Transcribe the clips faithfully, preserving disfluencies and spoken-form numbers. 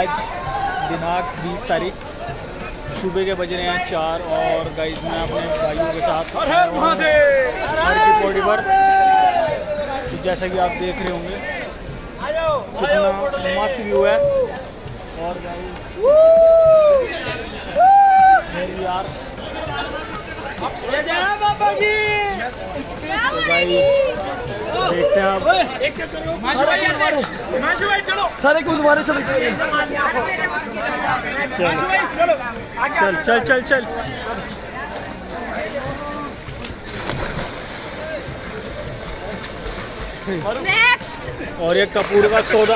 आज दिनांक बीस तारीख सुबह के बज रहे हैं चार और गाइस मैं अपने भाइयों के साथ घर की पौड़ी पर, तो जैसा कि आप देख रहे होंगे कितना मस्त व्यू है। और गाइस यार देखते हैं आप सारे को दोबारा चलो चल चल चल चल नेक्स्ट। और ये कपूर का सौदा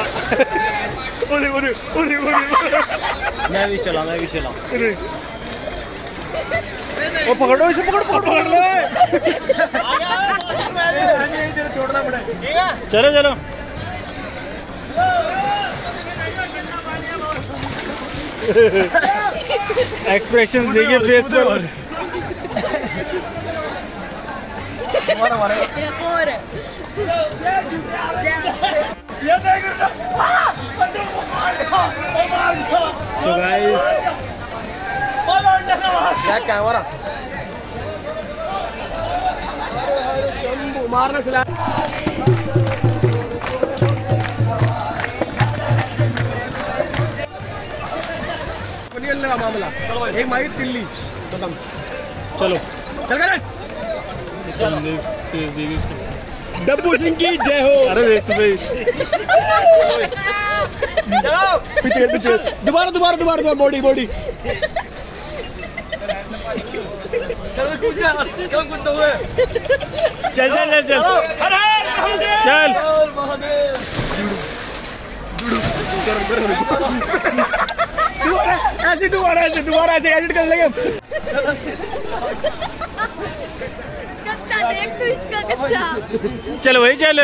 मैं भी चला मैं भी चला वो पकड़ो इसे पकड़ पकड़ पकड़ लो छोड़ना पड़ेगा। चलो चलो एक्सप्रेशन देखिए फेस पर। एक और सो गाइस क्या कैमरा मारना चला का मामला। एक माही दिल्ली खत्म। चलो चल कर डब्बू सिंह की जय हो। अरे देख भाई चलो पीछे पीछे दोबारा दोबारा दोबारा दोबारा बॉडी बॉडी चलो कूद जा क्यों कूदते हुए चल चल चल चल अरे महादेव चल महादेव दोबारा ऐसे दोबारा ऐसे दोबारा ऐसे एडिट कर लेंगे। कच्चा देख तू इसका कच्चा। चल भाई चल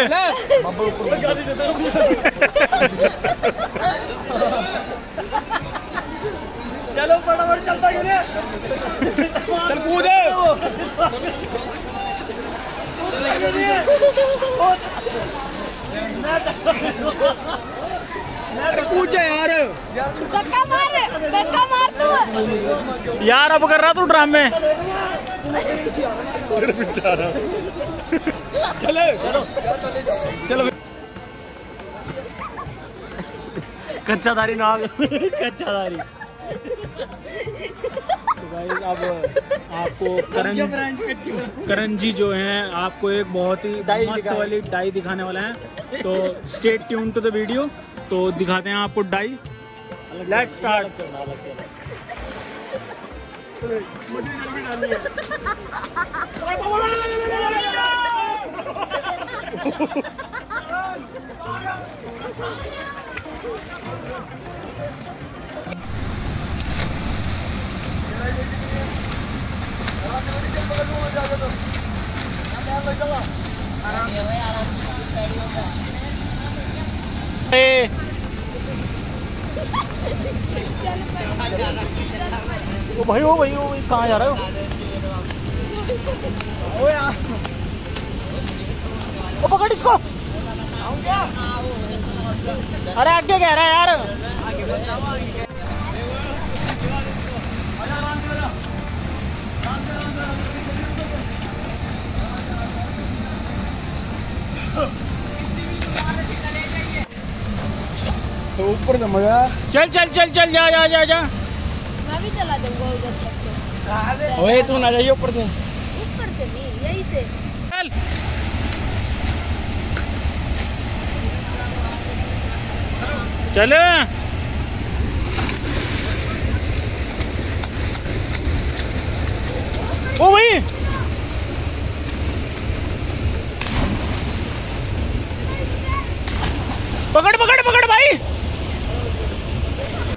चलो फटाफट चलता है चल कूदे कूद जा यार धक्का मार धक्का मार तू यार। अब कर रहा तू ड्रामे चलो चलो कच्चा दारी ना कच्चा दारी। तो गाइस अब आपको करण करण जी जो हैं आपको एक बहुत ही मस्त वाली डाई दिखाने वाला है, तो stay tune to the video. तो दिखाते हैं आपको डाई। Let's start. ओ भाई ओ भाई ओ भाई कहाँ जा रहे हो? ओ यार ओ पकड़ इसको। अरे आगे कह रहा है यार। तो ऊपर से मजा। चल चल चल चल जा जा जा जा। मैं भी चला दूंगा उधर तक तो। ओए तू ना जाइए ऊपर से। ऊपर से नहीं यहीं से चल चल